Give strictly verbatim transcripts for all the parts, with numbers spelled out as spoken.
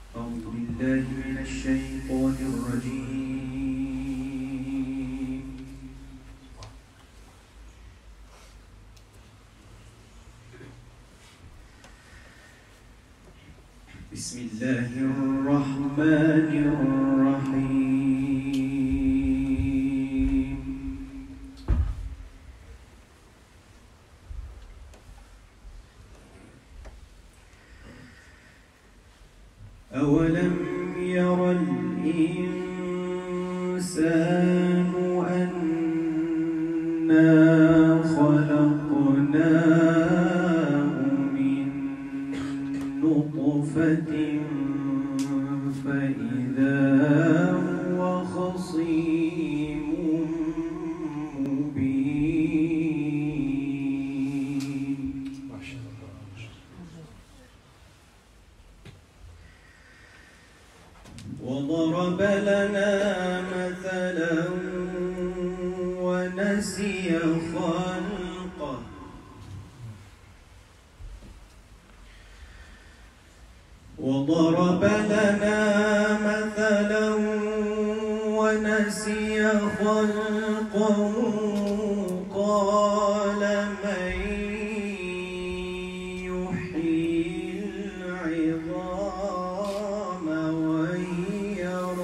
أعوذ بالله من الشيطان الرجيم. بسم الله الرحمن الرحيم. أولم ير الإنسان أنا خلقناه من نطفة فإذا هو خصيم مبين. وضرب لنا مثلا ونسي خلقه وضرب لنا مثلا ونسي خلقه قال من يحيي العظام وهي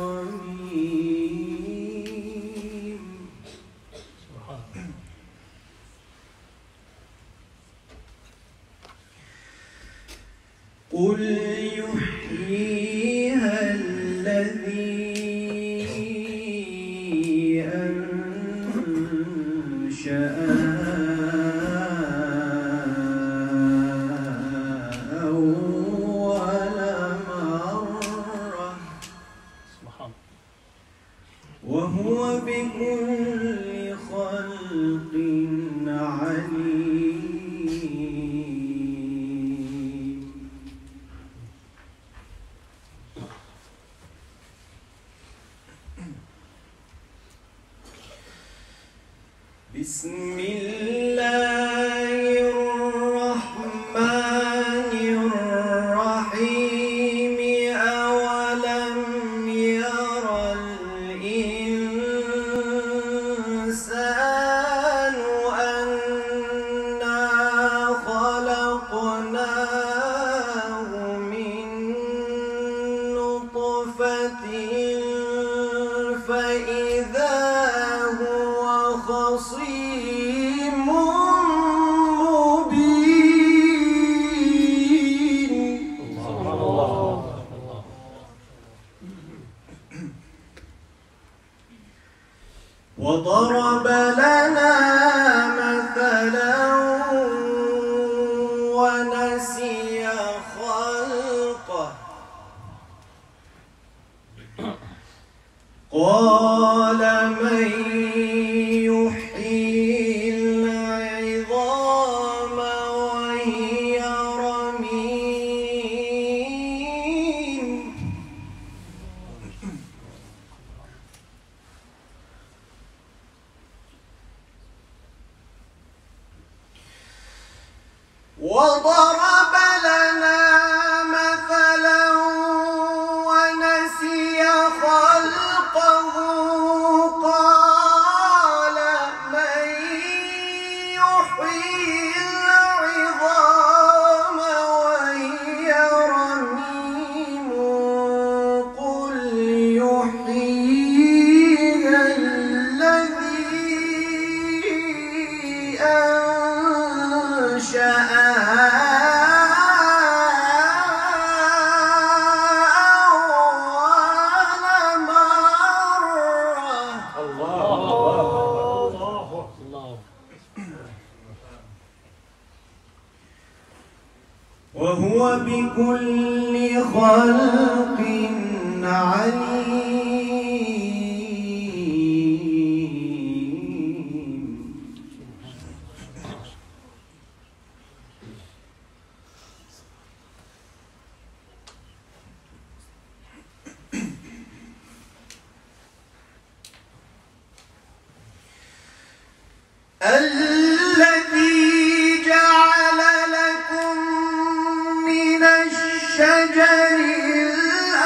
رميم. قل يحييها الذي أنشأها أول مرة وهو بكل خلق عليم. بسم الله الرحمن الرحيم. أولم ير الإنسان أنا خلقناه من نطفة فإذا هو خصيم مبين. وضرب لنا مثلا ونسي خلقه قال من يحيي العظام وهي رميم. وضرب لنا مثلا ونسي خلقه قال من يحيي العظام وهي رميم. قل يحييها الذي أنشأها وهو بكل خلق عليم. الذي جعل لكم من الشجر الأخضر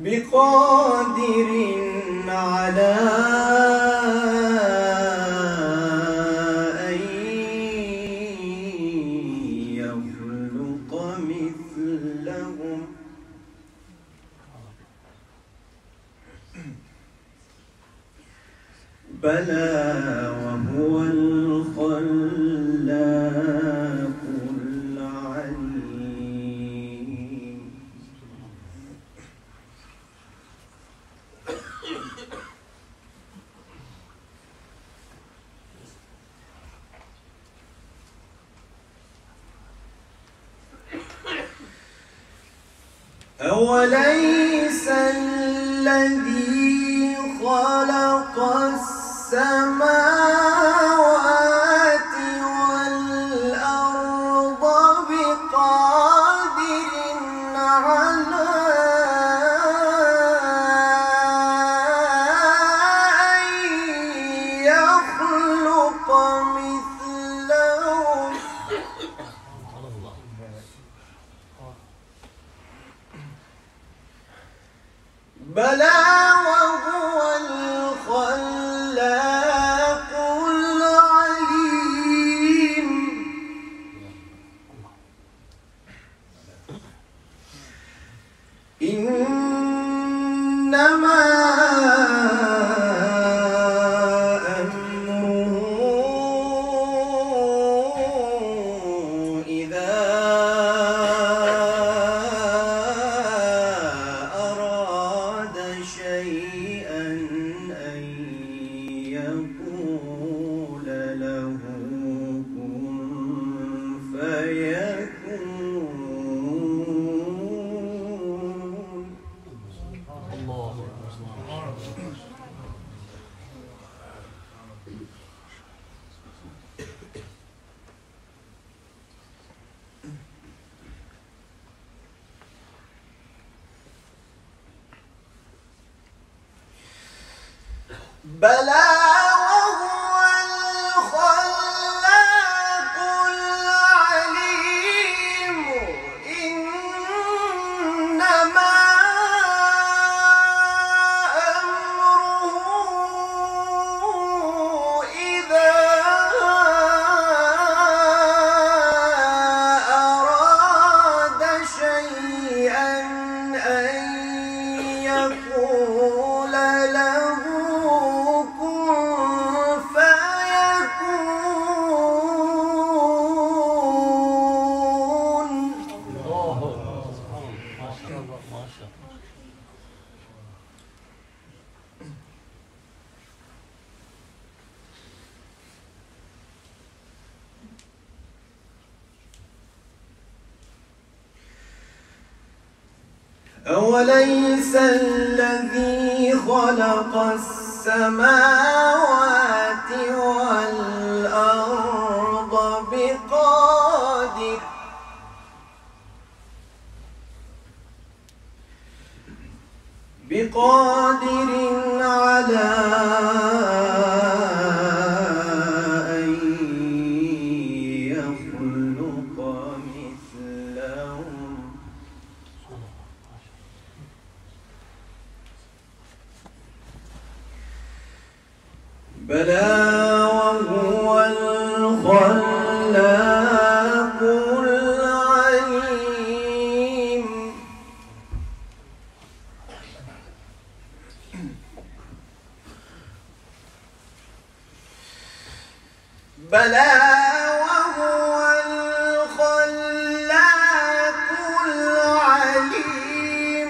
بقادر على أن يخلق مثلهم بلى وهو الخلاق العليم. أوليس الذي خلق السماوات والأرض بقادر على أن يخلق مثلهم بلى وهو الخلاق العليم. إنما أمره إذا أراد شيئا أن يقول له كن فيكون. الله بلى وهو الخلاق العليم. إنما أمره إذا أراد شيئا أن يقول له كن فيكون. الله ما شاء الله ما شاء الله. أوليس الذي خلق السماوات والأرض بقادر بقادر على أن يخلق مثلهم بلى وهو الخلاق العليم. بلى وهو الخلاق العليم.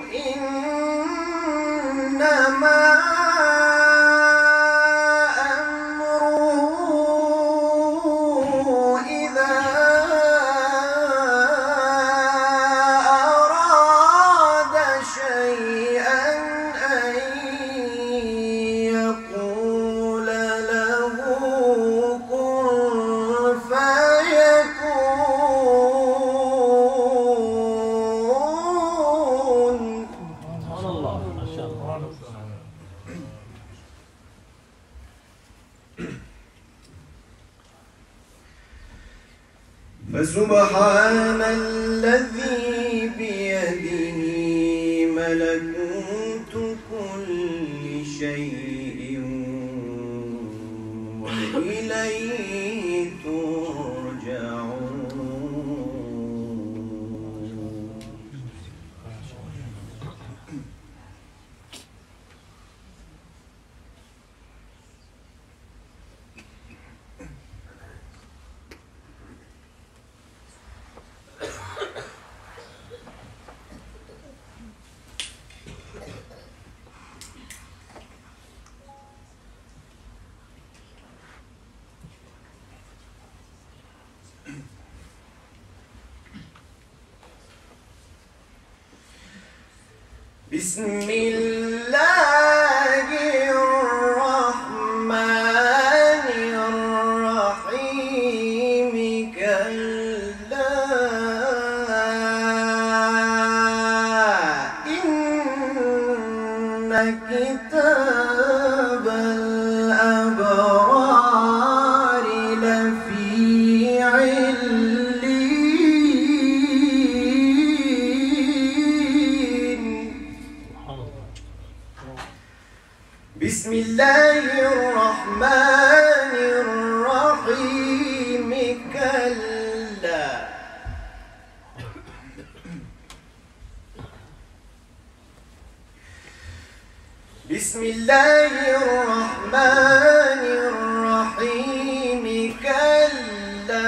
إنما فسبحان الذي بيده ملكوت إليه ترجعون. بسم الله الرحمن الرحيم. كلا إن كتاب الأبرار لفي بسم الله الرحمن الرحيم. كلا بسم الله الرحمن الرحيم. كلا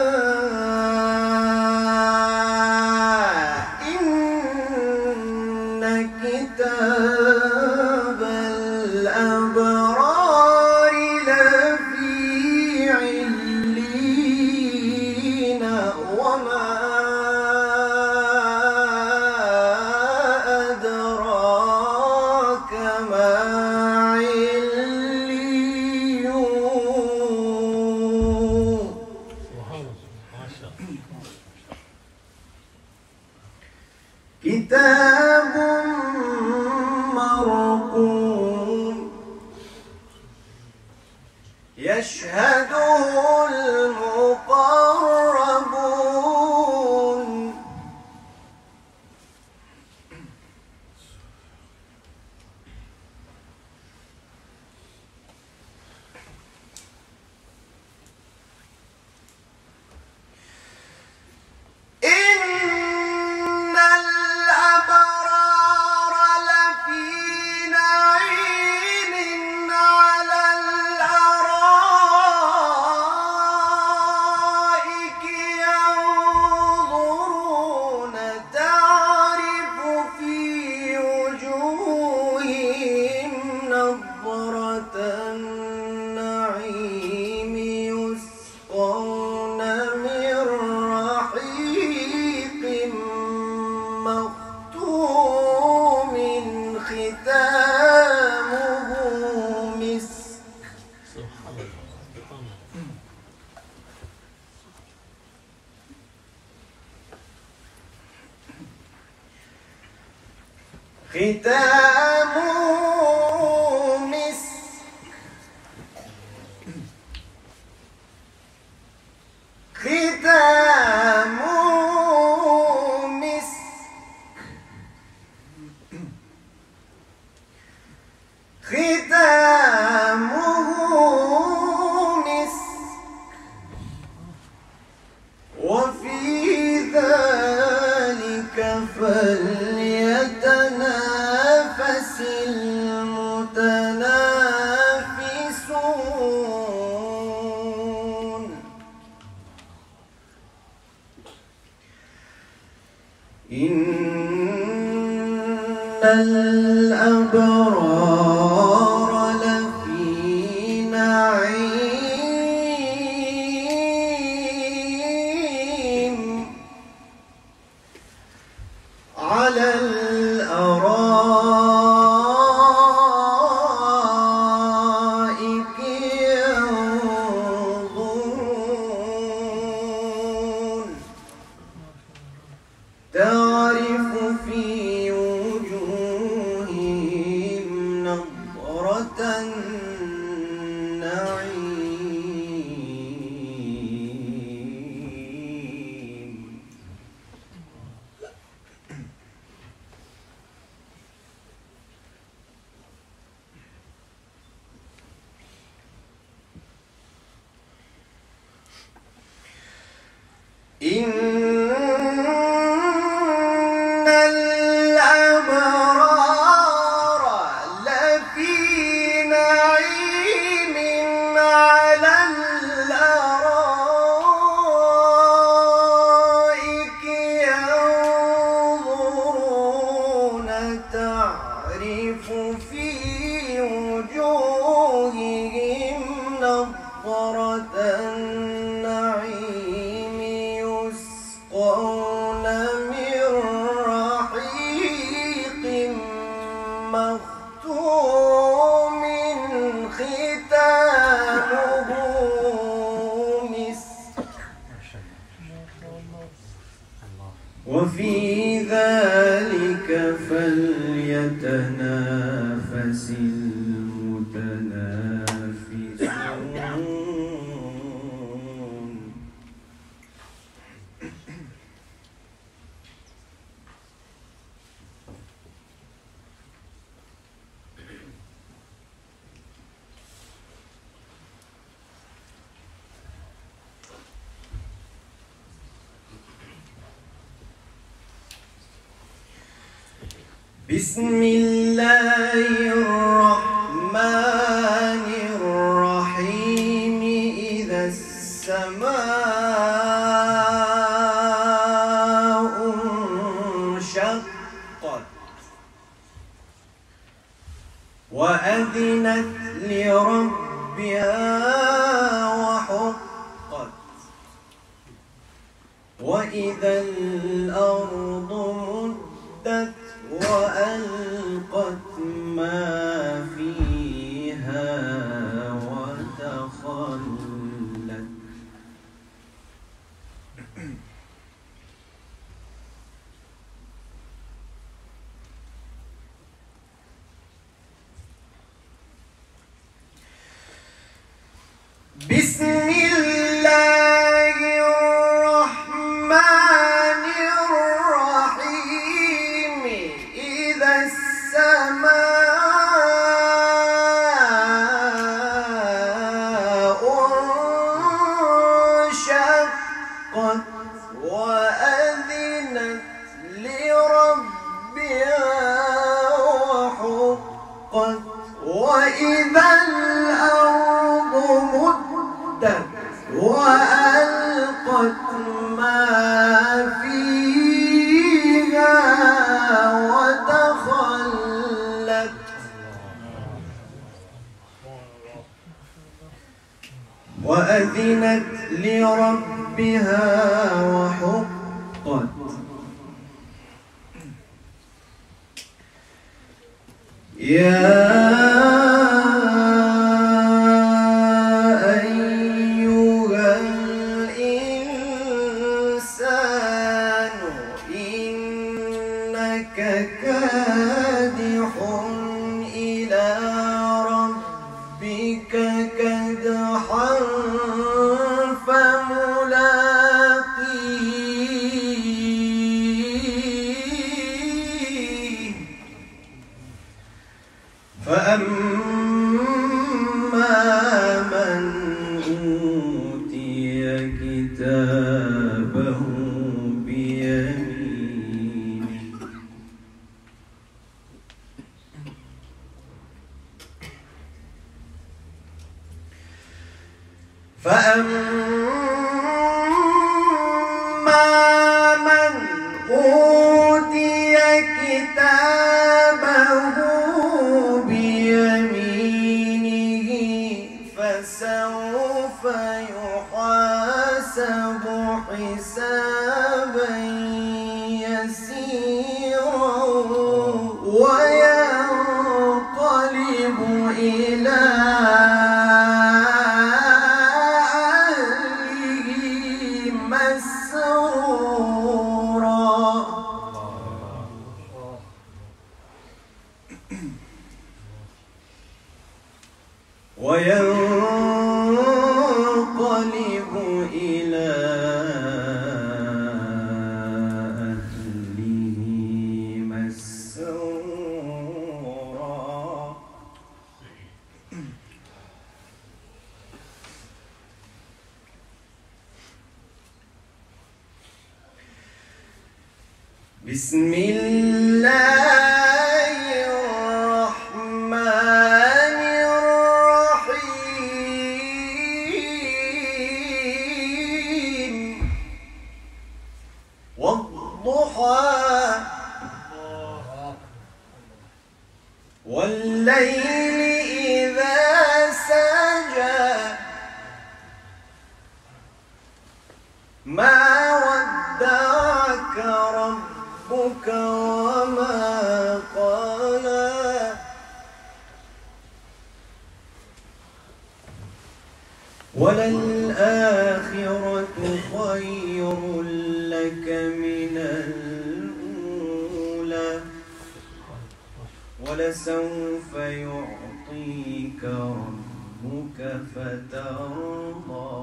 إن كتاب الأبرار لفي علين. وما أدراك ما عليون. كتاب مرقوم يشهده المقربون. إن الأبرار لفي نعيم على الأرائك ينظرون تعرف في وجوههم نضرة النعيم يسقون من رحيق مختوم ختامه مسك. ختامه مسك. ختامه مسك. ختامه مسك. وفي ذلك فليتنافس المتنافسون. إن الأبرار لفي نعيم على الأرائك ينظرون تعرف في وجوههم إن الأبرار لفي نعيم على الأرائك ينظرون تعرف في وجوههم نضرة النعيم يسقون من رحيق مختوم ختامه مسك وفي ذلك فليتنافس المتنافسون. بسم الله الرحمن الرحيم. إذا السماء انشقت وأذنت لربها وحقت وإذا الأرض مدت وألقت ما فيها وتخلت بسم الله الرحمن الرحيم. إذا السماء انشقت وأذنت لربها وحقت وإذا الأرض مدت وألقت ما فيها وتخلت وأذنت لربها وحقت يا كادح إلى ربك كدحا فملاقيه فأما من أوتي كتابه فأما من أوتي كتابه بيمينه فسوف يحاسب حسابا يسيرا وينقلب إلى وينقلب إلى أهله مسرورا. بسم الله الرحمن الرحيم والضحى والليل إذا سجى ما ودعك ربك وما قلى وللآخرة خير لك من الأولى ولسوف يعطيك ربك فترضى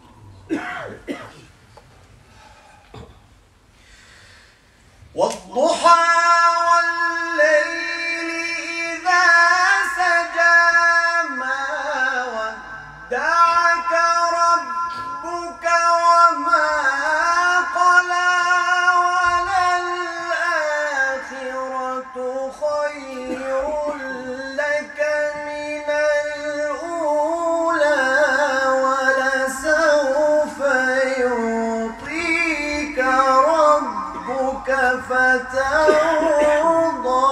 والضحى والليل إذا سجى ما ودعك ربك وما قلى وللآخرة خير لك من الأولى ولسوف يعطيك ربك فترضى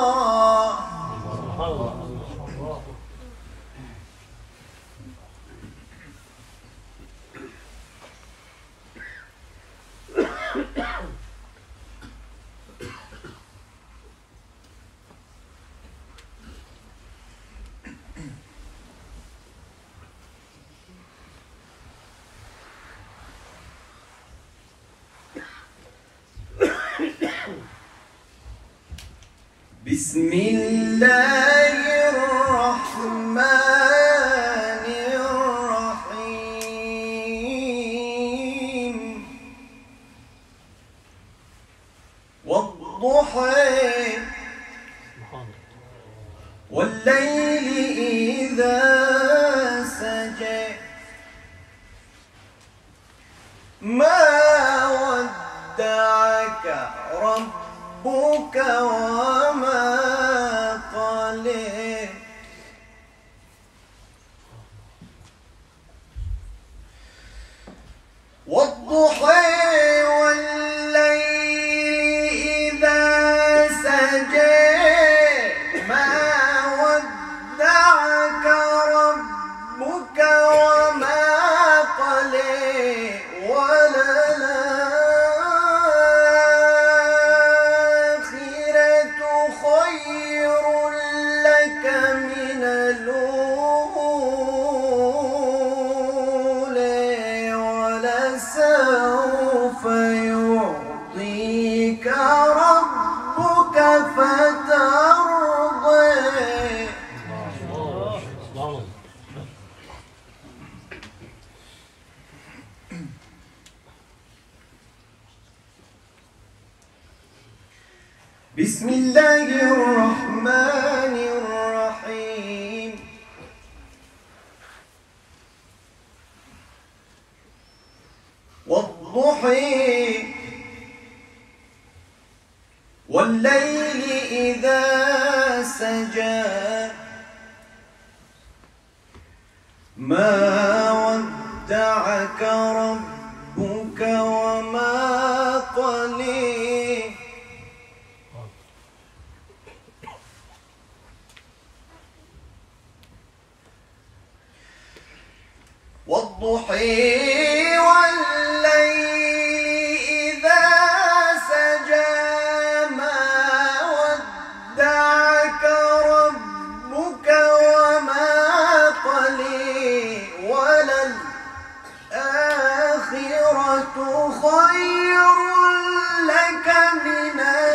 بسم الله الرحمن الرحيم والضحى والليل إذا سجى ما ودعك ربك وما قلى والضحى والليل إذا سجى ما ودعك ربك وما قلى وللآخرة خير لك من الأولى ولسوف يعطيك ربك فترضى بسم الله الرحمن الرحيم والضحى والليل إذا سجى ما ودعك ربك وما قلى والضحى والليل إذا سجى ما ودعك ربك وما قلى وللآخرة خير لك من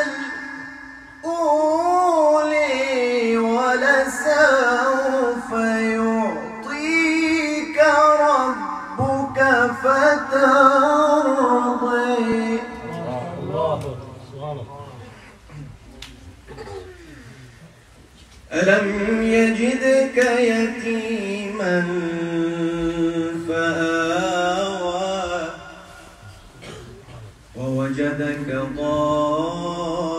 الأولى ولسوف يعطيك ربك فترضى ألم يجدك يتيما فآوى ووجدك ضالا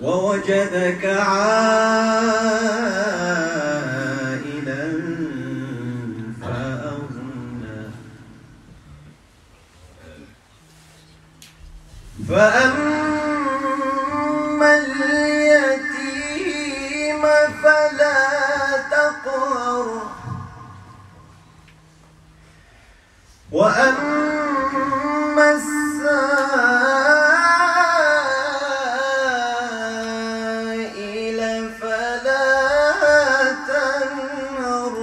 ووجدك عائلا فأغنى فأما اليتيم فلا تقهر وأما السائل فلا تنهر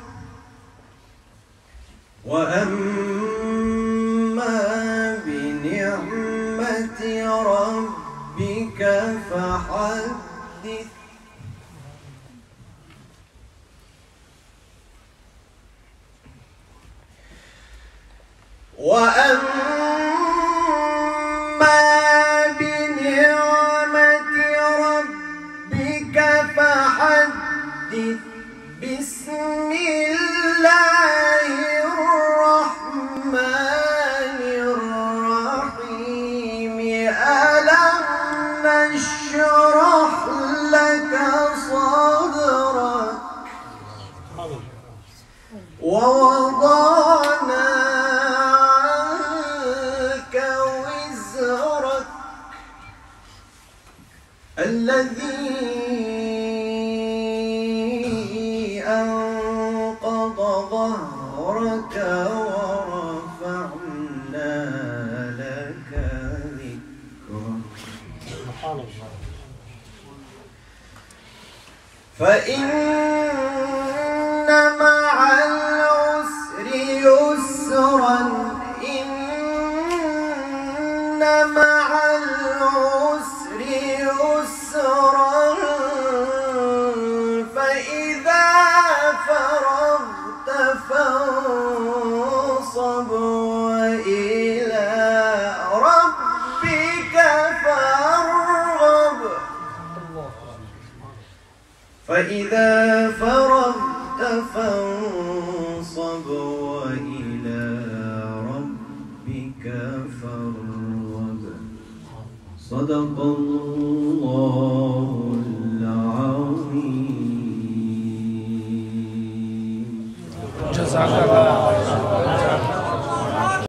وأما بنعمة ربك فحدث وأما بنعمة ربك فحدث بسم الله الرحمن الرحيم ألم نشرح لك صدرك ووضعنا الذي أنقض ظهرك ورفعنا لك ذكرك فإن مع العسر يسرا إن مع العسر يسرا فإذا فرغت فانصب وإلى ربك فارغب فإذا فرغت فانصب وإلى ربك فارغب صدق الله العظيم. جزاك الله